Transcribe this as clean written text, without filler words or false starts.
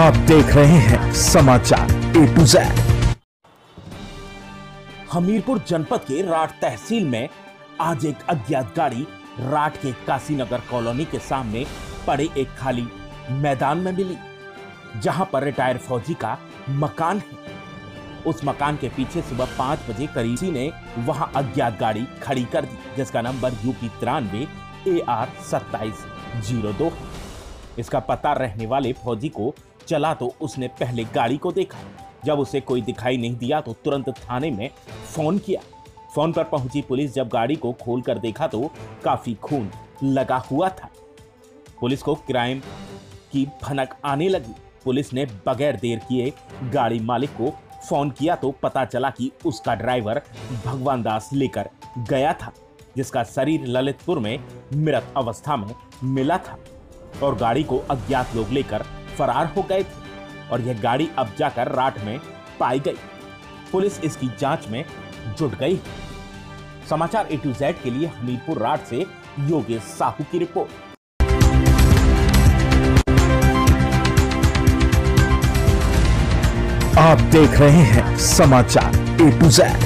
आप देख रहे हैं समाचार ए टू जेड। हमीरपुर जनपद के राठ तहसील में आज एक अज्ञात गाड़ी राठ के काशीनगर कॉलोनी के सामने पड़े एक खाली मैदान में मिली, जहां पर रिटायर्ड फौजी का मकान है। उस मकान के पीछे सुबह 5 बजे करीब किसी ने वहां अज्ञात गाड़ी खड़ी कर दी, जिसका नंबर UP 93 AR 2702 है। इसका पता रहने वाले फौजी को चला तो उसने पहले गाड़ी को देखा। जब उसे कोई दिखाई नहीं दिया तो तुरंत थाने में फोन किया। फोन पर पहुंची पुलिस जब गाड़ी को खोलकर देखा तो काफी खून लगा हुआ था। पुलिस को क्राइम की भनक आने लगी। पुलिस ने बगैर देर किए गाड़ी मालिक को फोन किया तो पता चला कि उसका ड्राइवर भगवान दास लेकर गया था, जिसका शरीर ललितपुर में मृत अवस्था में मिला था और गाड़ी को अज्ञात लोग लेकर फरार हो गए थे और यह गाड़ी अब जाकर राठ में पाई गई। पुलिस इसकी जांच में जुट गई। समाचार A to Z के लिए हमीरपुर राठ से योगेश साहू की रिपोर्ट। आप देख रहे हैं समाचार A to Z।